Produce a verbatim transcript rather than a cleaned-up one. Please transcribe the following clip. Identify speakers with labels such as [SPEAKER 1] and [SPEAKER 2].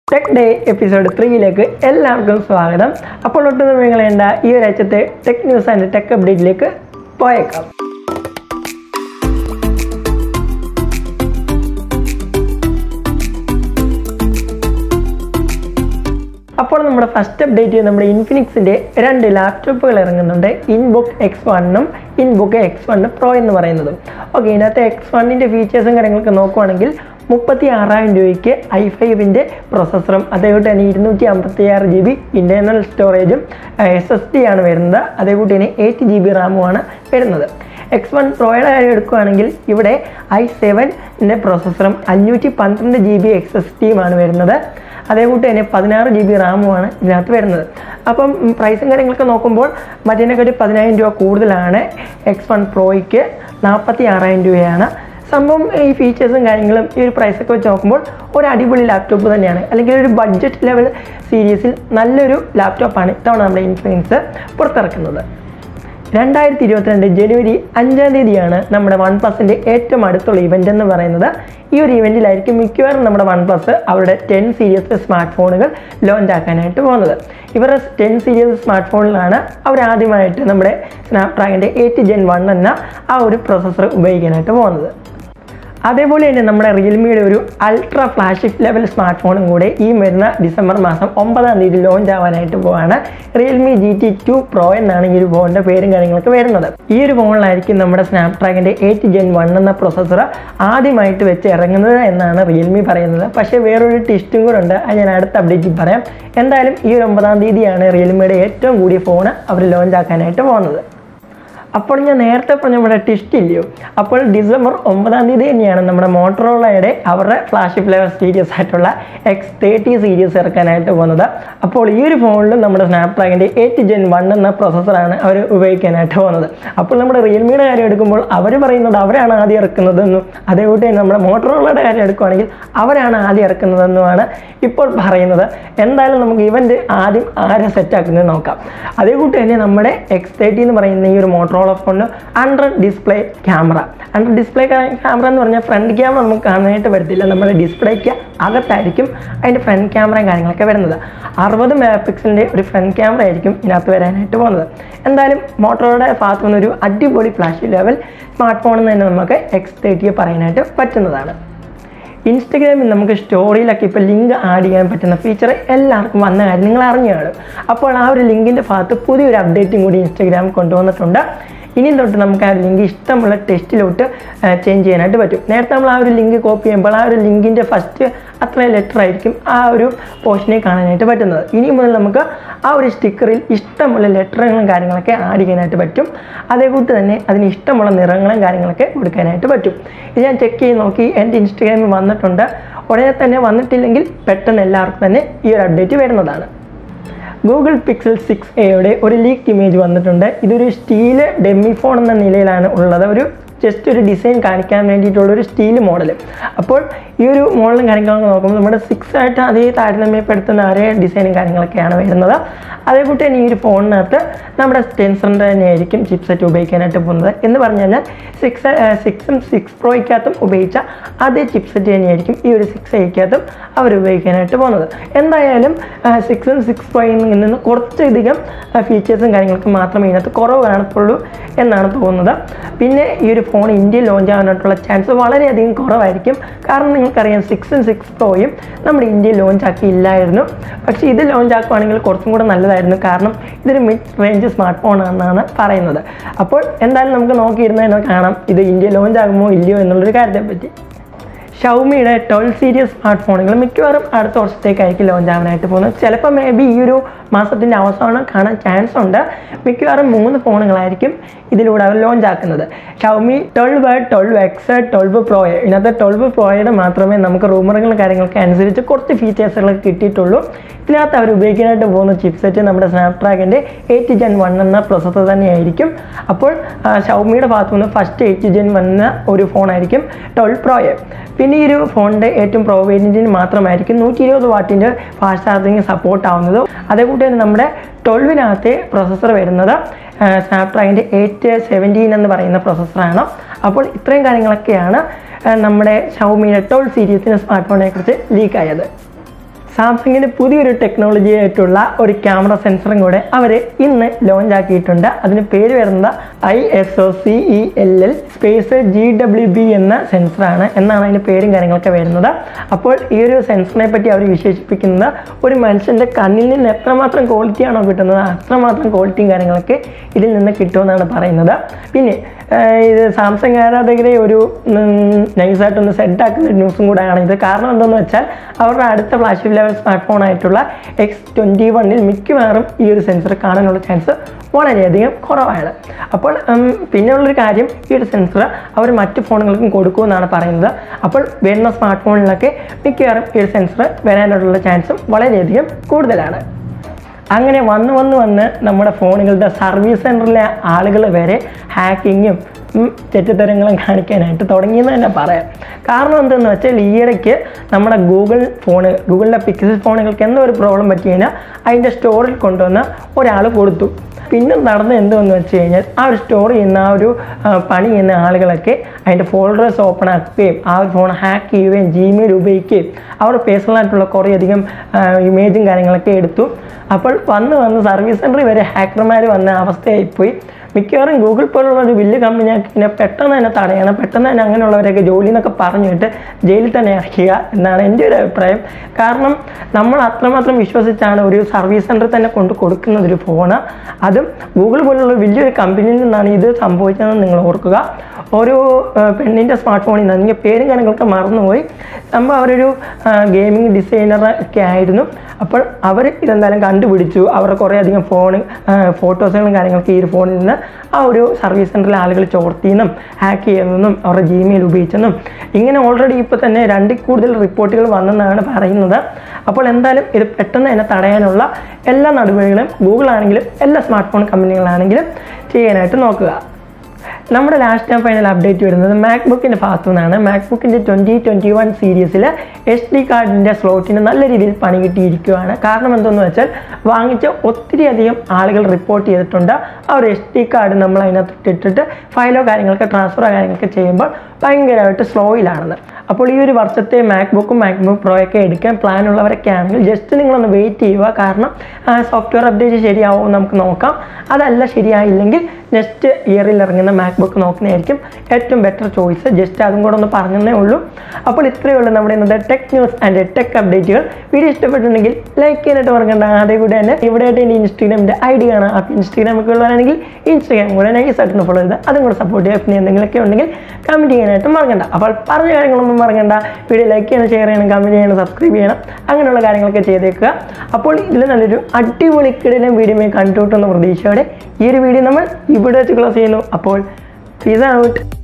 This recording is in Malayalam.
[SPEAKER 1] Tech Day episode three ലേക്ക് എല്ലാവർക്കും സ്വാഗതം. അപ്പോൾ ഒട്ടും നിങ്ങളേണ്ട ഈ ഒരാഴ്ചത്തെ ടെക് ന്യൂസ് ആൻഡ് ടെക് അപ്ഡേറ്റിലേക്ക് പോയേക്കാം. അപ്പോൾ നമ്മുടെ ഫസ്റ്റ് അപ്ഡേറ്റ് നമ്മുടെ ഇൻഫിനിക്സിൻ്റെ രണ്ട് ലാപ്ടോപ്പുകൾ ഇറങ്ങുന്നുണ്ട്. ഇൻബുക്ക് എക്സ് വണ്ണും ഇൻബുക്ക് എക്സ് വൺ പ്രോ എന്ന് പറയുന്നതും. ഓക്കെ, ഇതിനകത്ത് എക്സ് വണ്ണിൻ്റെ ഫീച്ചേഴ്സും കാര്യങ്ങളൊക്കെ നോക്കുവാണെങ്കിൽ മുപ്പത്തി ആറായിരം രൂപയ്ക്ക് ഐ ഫൈവിൻ്റെ പ്രൊസസ്സറും അതേകൂട്ട് തന്നെ ഇരുന്നൂറ്റി അമ്പത്തി ആറ് ജി ബി ഇൻറ്റേർണൽ സ്റ്റോറേജും എസ് എസ് ഡി ആണ് വരുന്നത്. അതേകൂട്ട് തന്നെ എയ്റ്റ് ജി ബി റാമുമാണ് വരുന്നത്. എക്സ് വൺ പ്രോയുടെ കാര്യം എടുക്കുകയാണെങ്കിൽ ഇവിടെ ഐ സെവൻ്റെ പ്രൊസസ്സറും അഞ്ഞൂറ്റി പന്ത്രണ്ട് ജി ബി എക്സ് എസ് ഡിയുമാണ് വരുന്നത്. അതേകൂട്ട് തന്നെ പതിനാറ് ജി ബി റാമുമാണ് ഇതിനകത്ത് വരുന്നത്. അപ്പം പ്രൈസും കാര്യങ്ങളൊക്കെ നോക്കുമ്പോൾ മറ്റേതിനെക്കാട്ടി പതിനായിരം രൂപ കൂടുതലാണ്. എക്സ് വൺ പ്രോയ്ക്ക് നാൽപ്പത്തി ആറായിരം രൂപയാണ്. സംഭവം ഈ ഫീച്ചേഴ്സും കാര്യങ്ങളും ഈ ഒരു പ്രൈസൊക്കെ വെച്ച് നോക്കുമ്പോൾ ഒരു അടിപൊളി ലാപ്ടോപ്പ് തന്നെയാണ്, അല്ലെങ്കിൽ ഒരു ബഡ്ജറ്റ് ലെവൽ സീരീസിൽ നല്ലൊരു ലാപ്ടോപ്പാണ് ഇത്തവണ നമ്മുടെ ഇൻഫിനിക്സ് പുറത്തിറക്കുന്നത്. രണ്ടായിരത്തി ഇരുപത്തിരണ്ട് ജനുവരി അഞ്ചാം തീയതിയാണ് നമ്മുടെ വൺ പ്ലസിൻ്റെ ഏറ്റവും അടുത്തുള്ള ഇവൻ്റ് എന്ന് പറയുന്നത്. ഈ ഒരു ഇവൻറ്റിലായിരിക്കും മിക്കവാറും നമ്മുടെ വൺ പ്ലസ് അവരുടെ ടെൻ സീരീസ് സ്മാർട്ട് ഫോണുകൾ ലോഞ്ച് ആക്കാനായിട്ട് പോകുന്നത്. ഇവരുടെ ടെൻ സീരീസ് സ്മാർട്ട് ഫോണിലാണ് അവർ ആദ്യമായിട്ട് നമ്മുടെ സ്നാപ്ഡ്രാഗൻ്റെ എയ്റ്റ് ജെൻ വൺ എന്ന ആ ഒരു പ്രൊസസ്സർ ഉപയോഗിക്കാനായിട്ട് പോകുന്നത്. അതേപോലെ തന്നെ നമ്മുടെ റിയൽമിയുടെ ഒരു അൾട്രാ ഫ്ലാഗ്ഷിപ്പ് ലെവൽ സ്മാർട്ട് ഫോണും കൂടെ ഈ വരുന്ന ഡിസംബർ മാസം ഒമ്പതാം തീയതി ലോഞ്ച് ആവാനായിട്ട് പോവാണ്. Realme G T two pro എന്നാണ് ഈ ഒരു ഫോണിൻ്റെ പേരും കാര്യങ്ങളൊക്കെ വരുന്നത്. ഈ ഒരു ഫോണിലായിരിക്കും നമ്മുടെ സ്നാപ്ഡ്രാഗൻ്റെ എയ്റ്റ് ജെൻ വൺ എന്ന പ്രൊസസ്സർ ആദ്യമായിട്ട് വെച്ച് ഇറങ്ങുന്നത് എന്നാണ് റിയൽമി പറയുന്നത്. പക്ഷേ വേറൊരു ട്വിസ്റ്റും കൂടെ ഉണ്ട്, അത് ഞാൻ അടുത്ത അപ്ഡേറ്റിൽ പറയാം. എന്തായാലും ഈ ഒരു ഒമ്പതാം തീയതിയാണ് റിയൽമിയുടെ ഏറ്റവും കൂടിയ ഫോൺ അവർ ലോഞ്ച് ആക്കാനായിട്ട് പോകുന്നത്. അപ്പോൾ ഞാൻ നേരത്തെ പറഞ്ഞ നമ്മുടെ ട്വിസ്റ്റ് ഇല്ലയോ, അപ്പോൾ ഡിസംബർ ഒമ്പതാം തീയതി തന്നെയാണ് നമ്മുടെ മോട്ടറോളയുടെ അവരുടെ ഫ്ലാഗ്ഷിപ്പ് ലെവൽ സീരീസ് ആയിട്ടുള്ള എക്സ് തേർട്ടി സീരീസ് ഇറക്കാനായിട്ട് പോകുന്നത്. അപ്പോൾ ഈ ഒരു ഫോണിലും നമ്മുടെ സ്നാപ്ഡ്രാഗൻ്റെ എയ്റ്റ് ജെൻ വൺ എന്ന പ്രൊസസ്സറാണ് അവർ ഉപയോഗിക്കാനായിട്ട് പോകുന്നത്. അപ്പോൾ നമ്മുടെ റിയൽമിയുടെ കാര്യം എടുക്കുമ്പോൾ അവർ പറയുന്നത് അവരാണ് ആദ്യം ഇറക്കുന്നതെന്നും അതേകൂട്ട് തന്നെ നമ്മുടെ മോട്ടറോളയുടെ കാര്യം എടുക്കുകയാണെങ്കിൽ അവരാണ് ആദ്യം ഇറക്കുന്നതെന്നുമാണ് ഇപ്പോൾ പറയുന്നത്. എന്തായാലും നമുക്ക് ഇവൻ്റ് ആദ്യം ആരെ സെറ്റാക്കുന്നത് നോക്കാം. അതേകൂട്ട് തന്നെ നമ്മുടെ എക്സ് തേർട്ടി എന്ന് പറയുന്ന ഈ ഒരു മോട്ടറോള ഫോണിന് under display camera under display camera എന്ന് പറഞ്ഞാൽ ഫ്രണ്ട് ക്യാമറ നമുക്ക് കാണാനായിട്ട് വരത്തില്ല. നമ്മുടെ ഡിസ്പ്ലേക്ക് അകത്തായിരിക്കും അതിൻ്റെ ഫ്രണ്ട് ക്യാമറയും കാര്യങ്ങളൊക്കെ വരുന്നത്. അറുപത് മെഗാ പിക്സലിൻ്റെ ഒരു ഫ്രണ്ട് ക്യാമറ ആയിരിക്കും ഇതിനകത്ത് വരാനായിട്ട് പോകുന്നത്. എന്തായാലും മോട്ടോറോയുടെ ഭാഗത്തു നിന്നൊരു അടിപൊളി ഫ്ലാഷ് ലെവൽ സ്മാർട്ട് ഫോൺ എന്ന് തന്നെ നമുക്ക് എക്സ് തേർട്ടിയെ പറയാനായിട്ട് പറ്റുന്നതാണ്. ഇൻസ്റ്റഗ്രാമിൽ നമുക്ക് സ്റ്റോറിയിലൊക്കെ ഇപ്പോൾ ലിങ്ക് ആഡ് ചെയ്യാൻ പറ്റുന്ന ഫീച്ചർ എല്ലാവർക്കും വന്ന കാര്യം നിങ്ങൾ അറിഞ്ഞു കാണും. അപ്പോൾ ആ ഒരു ലിങ്കിൻ്റെ ഭാഗത്ത് പുതിയൊരു അപ്ഡേറ്റും കൂടി ഇൻസ്റ്റഗ്രാം കൊണ്ടുവന്നിട്ടുണ്ട്. ഇനിയും തൊട്ട് നമുക്ക് ആ ഒരു ലിങ്ക് ഇഷ്ടമുള്ള ടെക്സ്റ്റിലോട്ട് ചേഞ്ച് ചെയ്യാനായിട്ട് പറ്റും. നേരത്തെ നമ്മൾ ആ ഒരു ലിങ്ക് കോപ്പി ചെയ്യുമ്പോൾ ആ ഒരു ലിങ്കിൻ്റെ ഫസ്റ്റ് അത്രയും ലെറ്റർ ആയിരിക്കും ആ ഒരു പോർഷനെ കാണാനായിട്ട് പറ്റുന്നത്. ഇനി മുതൽ നമുക്ക് ആ ഒരു സ്റ്റിക്കറിൽ ഇഷ്ടമുള്ള ലെറ്ററുകളും കാര്യങ്ങളൊക്കെ ആഡ് ചെയ്യാനായിട്ട് പറ്റും. അതേകൂട്ട് തന്നെ അതിന് ഇഷ്ടമുള്ള നിറങ്ങളും കാര്യങ്ങളൊക്കെ കൊടുക്കാനായിട്ട് പറ്റും. ഇത് ഞാൻ ചെക്ക് ചെയ്ത് നോക്കി, എൻ്റെ ഇൻസ്റ്റഗ്രാമിൽ വന്നിട്ടുണ്ട്. ഉടനെ തന്നെ വന്നിട്ടില്ലെങ്കിൽ പെട്ടെന്ന് എല്ലാവർക്കും തന്നെ ഈ ഒരു അപ്ഡേറ്റ് വരുന്നതാണ്. ഗൂഗിൾ പിക്സൽ സിക്സ് എയുടെ ഒരു ലീക്ക് ഇമേജ് വന്നിട്ടുണ്ട്. ഇതൊരു സ്റ്റീല് ഡെമ്മി ഫോൺ എന്ന നിലയിലാണ് ഉള്ളത്. ഒരു ജസ്റ്റ് ഒരു ഡിസൈൻ കാണിക്കാൻ വേണ്ടിയിട്ടുള്ളൊരു സ്റ്റീൽ മോഡൽ. അപ്പോൾ ഈ ഒരു മോഡലും കാര്യങ്ങളൊക്കെ നോക്കുമ്പോൾ നമ്മുടെ സിക്സ് ആയിട്ട് അതേ താരതമ്യപ്പെടുത്തുന്ന അതേ ഡിസൈനും കാര്യങ്ങളൊക്കെയാണ് വരുന്നത്. അതേകൂട്ട് തന്നെ ഈ ഒരു ഫോണിനകത്ത് നമ്മുടെ ടെൻസറിൻ്റെ തന്നെയായിരിക്കും ചിപ്പ് സെറ്റ് ഉപയോഗിക്കാനായിട്ട് പോകുന്നത്. എന്ന് പറഞ്ഞു കഴിഞ്ഞാൽ സിക്സ് സിക്സും സിക്സ് പ്രോയ്ക്കകത്തും ഉപയോഗിച്ച അതേ ചിപ്പ് സെറ്റ് തന്നെയായിരിക്കും ഈ ഒരു സിക്സ് എയ്ക്കകത്തും അവർ ഉപയോഗിക്കാനായിട്ട് പോകുന്നത്. എന്തായാലും സിക്സും സിക്സ് പ്രോയിൽ നിന്ന് കുറച്ചധികം ഫീച്ചേഴ്സും കാര്യങ്ങളൊക്കെ മാത്രമേ ഇതിനകത്ത് കുറവ് കാണത്തുള്ളൂ എന്നാണ് തോന്നുന്നത്. പിന്നെ ഈ ഒരു ഫോൺ ഇന്ത്യയിൽ ലോഞ്ച് ആകാനായിട്ടുള്ള ചാൻസ് വളരെയധികം കുറവായിരിക്കും. കാരണം നിങ്ങൾക്കറിയാം സിക്സും സിക്സ് പ്രോയും നമ്മുടെ ഇന്ത്യയിൽ ലോഞ്ച് ആക്കിയില്ലായിരുന്നു. പക്ഷേ ഇത് ലോഞ്ച് ആക്കുകയാണെങ്കിൽ കുറച്ചും കൂടെ നല്ലതായിരുന്നു, കാരണം ഇതൊരു മിഡ് റേഞ്ച് സ്മാർട്ട് ഫോൺ ആണെന്നാണ് പറയുന്നത്. അപ്പോൾ എന്തായാലും നമുക്ക് നോക്കിയിരുന്നതിനെ കാണാം ഇത് ഇന്ത്യ ലോഞ്ച് ആകുമോ ഇല്ലയോ എന്നുള്ളൊരു കാര്യത്തെപ്പറ്റി. ഷൗമിയുടെ ട്വൽവ് സീരീസ് സ്മാർട്ട് ഫോണുകൾ മിക്കവാറും അടുത്ത വർഷത്തേക്കായിരിക്കും ലോഞ്ച് ആവാനായിട്ട് പോകുന്നത്. ചിലപ്പോൾ മേ ബി ഈ ഒരു മാസത്തിൻ്റെ അവസാനം കാണാൻ ചാൻസ് ഉണ്ട്. മിക്കവാറും മൂന്ന് ഫോണുകളായിരിക്കും ഇതിലൂടെ അവർ ലോഞ്ച് ആക്കുന്നത്. Xiaomi twelve twelve X twelve pro. ഇതിനകത്ത് ട്വൽവ് പ്രോയുടെ മാത്രമേ നമുക്ക് റൂമറുകളും കാര്യങ്ങളൊക്കെ അനുസരിച്ച് കുറച്ച് ഫീച്ചേഴ്സുകളൊക്കെ കിട്ടിയിട്ടുള്ളൂ. ഇതിനകത്ത് അവർ ഉപയോഗിക്കാനായിട്ട് പോകുന്ന ചിപ്പ് സെറ്റ് നമ്മുടെ സ്നാപ്ഡ്രാഗൻ്റെ എയ്റ്റ് ജെൻ വൺ എന്ന പ്രൊസസ്സർ തന്നെയായിരിക്കും. അപ്പോൾ ഷൗമിയുടെ ഭാഗത്തു നിന്ന് ഫസ്റ്റ് എയ്റ്റ് ജെൻ വൺ എന്ന ഒരു ഫോണായിരിക്കും ട്വൽവ് പ്രോയെ. പിന്നെ ഈ ഒരു ഫോണിൻ്റെ ഏറ്റവും പ്രോ വേരിയൻറ്റിന് മാത്രമായിരിക്കും നൂറ്റി ഇരുപത് വാട്ടിൻ്റെ ഫാസ്റ്റ് ചാർജിങ് സപ്പോർട്ട് ആവുന്നത്. അതേകൂട്ട് തന്നെ നമ്മുടെ ട്വൽവിനകത്തെ പ്രൊസസ്സർ വരുന്നത് സ്നാപ്ഡ്രാഗൻ്റെ എയ്റ്റ് സെവൻറ്റീൻ എന്ന് പറയുന്ന പ്രൊസസ്സറാണ്. അപ്പോൾ ഇത്രയും കാര്യങ്ങളൊക്കെയാണ് നമ്മുടെ ഷൗമിയുടെ ട്വൽവ് സീരീസിൻ്റെ സ്മാർട്ട് ഫോണിനെ കുറിച്ച് ലീക്കായത്. സാംസങ്ങിൻ്റെ പുതിയൊരു ടെക്നോളജി ആയിട്ടുള്ള ഒരു ക്യാമറ സെൻസറും കൂടെ അവർ ഇന്ന് ലോഞ്ച് ആക്കിയിട്ടുണ്ട്. അതിന് പേര് വരുന്നത് I S O C E L L space G W B എന്ന സെൻസറാണ് എന്നാണ് അതിൻ്റെ പേരും കാര്യങ്ങളൊക്കെ വരുന്നത്. അപ്പോൾ ഈ ഒരു സെൻസറിനെ പറ്റി അവർ വിശേഷിപ്പിക്കുന്നത് ഒരു മനുഷ്യൻ്റെ കണ്ണിൽ നിന്ന് എത്രമാത്രം ക്വാളിറ്റിയാണോ കിട്ടുന്നത് അത്രമാത്രം ക്വാളിറ്റിയും കാര്യങ്ങളൊക്കെ ഇതിൽ നിന്ന് കിട്ടുമെന്നാണ് പറയുന്നത്. പിന്നെ ഇത് സാംസങ് ആരാധകരെ ഒരു നൈസായിട്ടൊന്ന് സെറ്റാക്കുന്ന ന്യൂസും കൂടെയാണ് ഇത്. കാരണം എന്താണെന്ന് വെച്ചാൽ അവരുടെ അടുത്ത ഫ്ലാഷ് ലെവൽ സ്മാർട്ട് ഫോൺ ആയിട്ടുള്ള എക്സ് ട്വൻറ്റി വണ്ണിൽ മിക്കവാറും ഈ ഒരു സെൻസർ കാണാനുള്ള ചാൻസ് വളരെയധികം കുറവാണ്. അപ്പോൾ പിന്നെയുള്ളൊരു കാര്യം, ഈ ഒരു സെൻസർ അവർ മറ്റ് ഫോണുകൾക്കും കൊടുക്കുമെന്നാണ് പറയുന്നത്. അപ്പോൾ വരുന്ന സ്മാർട്ട് ഫോണിലൊക്കെ മിക്കവാറും ഈ ഒരു സെൻസർ വരാനുള്ള ചാൻസും വളരെയധികം കൂടുതലാണ്. അങ്ങനെ വന്ന് വന്ന് വന്ന് നമ്മുടെ ഫോണുകളുടെ സർവീസ് സെൻറ്ററിലെ ആളുകൾ വരെ ഹാക്കിങ്ങും തെറ്റിത്തരങ്ങളും കാണിക്കാനായിട്ട് തുടങ്ങിയെന്ന് തന്നെ പറയാം. കാരണം എന്തെന്ന് വെച്ചാൽ ഈയിടയ്ക്ക് നമ്മുടെ ഗൂഗിൾ ഫോണ് ഗൂഗിളിൻ്റെ പിക്സൽ ഫോണുകൾക്ക് എന്തോ ഒരു പ്രോബ്ലം പറ്റി കഴിഞ്ഞാൽ അതിൻ്റെ സ്റ്റോറിൽ കൊണ്ടുവന്ന് ഒരാൾ കൊടുത്തു. പിന്നെ നടന്ന് എന്തെന്ന് വെച്ച് കഴിഞ്ഞാൽ ആ ഒരു സ്റ്റോർ ചെയ്യുന്ന ആ ഒരു പണി ചെയ്യുന്ന ആളുകളൊക്കെ അതിൻ്റെ ഫോൾഡേഴ്സ് ഓപ്പൺ ആക്കുകയും ആ ഒരു ഫോൺ ഹാക്ക് ചെയ്യുകയും ജിമെയിൽ ഉപയോഗിക്കുകയും അവർ പേഴ്സണലായിട്ടുള്ള കുറേയധികം ഇമേജും കാര്യങ്ങളൊക്കെ എടുത്തു. അപ്പോൾ വന്ന് വന്ന് സർവീസ് സെൻറ്ററിൽ വരെ ഹാക്കർമാർ വന്ന അവസ്ഥയായിപ്പോയി. മിക്കവാറും ഗൂഗിൾ പോലുള്ള ഒരു വലിയ കമ്പനിയാക്കി ഇതിനെ പെട്ടെന്ന് തന്നെ തടയണം, പെട്ടെന്ന് തന്നെ അങ്ങനെയുള്ളവരൊക്കെ ജോലി എന്നൊക്കെ പറഞ്ഞിട്ട് ജയിലിൽ തന്നെ ഇറക്കുക എന്നാണ് എൻ്റെ ഒരു അഭിപ്രായം. കാരണം നമ്മൾ അത്രമാത്രം വിശ്വസിച്ചാണ് ഒരു സർവീസ് സെൻറ്ററിൽ തന്നെ കൊണ്ട് കൊടുക്കുന്നത് ഒരു ഫോണ്. അതും ഗൂഗിൾ പോലുള്ള വലിയൊരു കമ്പനിയിൽ നിന്നാണ് ഇത് സംഭവിച്ചതെന്ന് നിങ്ങൾ ഓർക്കുക. ഒരു പെണ്ണിൻ്റെ സ്മാർട്ട് ഫോണിൽ നിന്ന് എനിക്ക് പേരും കാര്യങ്ങളൊക്കെ മറന്നുപോയി. സംഭവം അവരൊരു ഗെയിമിംഗ് ഡിസൈനർ ഒക്കെ ആയിരുന്നു. അപ്പോൾ അവർ ഇതെന്തായാലും കണ്ടുപിടിച്ചു. അവരുടെ കുറേയധികം ഫോൺ ഫോട്ടോസുകളും കാര്യങ്ങളൊക്കെ ഈ ഒരു ഫോണിൽ നിന്ന് ആ ഒരു സർവീസ് സെൻറ്ററിലെ ആളുകൾ ചോർത്തിയെന്നും ഹാക്ക് ചെയ്തെന്നും അവരുടെ ജിമെയിൽ ഉപയോഗിച്ചെന്നും ഇങ്ങനെ ഓൾറെഡി ഇപ്പോൾ തന്നെ രണ്ടിൽ കൂടുതൽ റിപ്പോർട്ടുകൾ വന്നെന്നാണ് പറയുന്നത്. അപ്പോൾ എന്തായാലും ഇത് പെട്ടെന്ന് തന്നെ തടയാനുള്ള എല്ലാ നടപടികളും ഗൂഗിൾ ആണെങ്കിലും എല്ലാ സ്മാർട്ട് ഫോൺ കമ്പനികളാണെങ്കിലും ചെയ്യാനായിട്ട് നോക്കുക. നമ്മുടെ ലാസ്റ്റ് ആൻഡ് ഫൈനൽ അപ്ഡേറ്റ് വരുന്നത് മാക്ബുക്കിൻ്റെ ഭാഗത്തു നിന്നാണ്. മാക്ബുക്കിൻ്റെ ട്വൻറ്റി ട്വൻറ്റി വൺ സീരീസിൽ എസ് ഡി കാർഡിൻ്റെ സ്ലോട്ടിന് നല്ല രീതിയിൽ പണി കിട്ടിയിരിക്കുകയാണ്. കാരണം എന്തെന്ന് വെച്ചാൽ വാങ്ങിച്ച ഒത്തിരി അധികം ആളുകൾ റിപ്പോർട്ട് ചെയ്തിട്ടുണ്ട് ആ ഒരു എസ് ഡി കാർഡ് നമ്മൾ അതിനകത്ത് ഇട്ടിട്ട് ഫയലോ കാര്യങ്ങളൊക്കെ ട്രാൻസ്ഫറോ കാര്യങ്ങളൊക്കെ ചെയ്യുമ്പോൾ ഭയങ്കരമായിട്ട് സ്ലോയിലാണെന്ന്. അപ്പോൾ ഈ ഒരു വർഷത്തെ മാക്ബുക്കും മാക്ബുക്ക് പ്രോയൊക്കെ എടുക്കാൻ പ്ലാൻ ഉള്ളവരൊക്കെ ആണെങ്കിൽ ജസ്റ്റ് നിങ്ങളൊന്ന് വെയിറ്റ് ചെയ്യുക. കാരണം സോഫ്റ്റ്വെയർ അപ്ഡേറ്റ് ശരിയാവും നമുക്ക് നോക്കാം. അതല്ല ശരിയായില്ലെങ്കിൽ നെക്സ്റ്റ് ഇയറിൽ ഇറങ്ങുന്ന മാക്ബുക്ക് നോക്കുന്നതായിരിക്കും ഏറ്റവും ബെറ്റർ ചോയ്സ്. ജസ്റ്റ് അതും കൂടെ ഒന്ന് പറഞ്ഞതേ ഉള്ളൂ. അപ്പോൾ ഇത്രയേ ഉള്ളൂ നമ്മുടെ ഇന്നത്തെ ടെക് ന്യൂസ് ആൻഡ് ടെക് അപ്ഡേറ്റുകൾ. വീഡിയോ ഇഷ്ടപ്പെട്ടിട്ടുണ്ടെങ്കിൽ ലൈക്ക് ചെയ്യാനായിട്ട് മറക്കണ്ട. അതേകൂടെ തന്നെ ഇവിടെ ആയിട്ട് എൻ്റെ ഇൻസ്റ്റാഗ്രാമിൻ്റെ ഐ ഡി കാണാം. അപ്പോൾ ഇൻസ്റ്റാഗ്രാമൊക്കെ ഉള്ളവരാണെങ്കിൽ ഇൻസ്റ്റാഗ്രാം കൂടെ നൈസായിട്ടൊന്ന് ഫോളോ ചെയ്ത് അതും കൂടെ സപ്പോർട്ട് ചെയ്യുക. പിന്നെ എന്തെങ്കിലുമൊക്കെ ഉണ്ടെങ്കിൽ കമൻറ്റ് ചെയ്യാനായിട്ട് മറക്കണ്ട. അപ്പോൾ പറഞ്ഞ കാര്യങ്ങളൊന്നും മറക്കണ്ട. വീഡിയോ ലൈക്ക് ചെയ്യണം, ഷെയർ ചെയ്യണം, കമൻറ്റ് ചെയ്യണം, സബ്സ്ക്രൈബ് ചെയ്യണം, അങ്ങനെയുള്ള കാര്യങ്ങളൊക്കെ ചെയ്തേക്കുക. അപ്പോൾ ഇതിൽ നല്ലൊരു അടിപൊളി കിടിലൻ വീഡിയോ കണ്ടുകിട്ടുന്ന പ്രതീക്ഷയോടെ ഈ ഒരു വീഡിയോ നമ്മൾ ഇവിടെ വെച്ച് ക്ലോസ് ചെയ്യുന്നു. അപ്പോൾ പീസ് ഔട്ട്.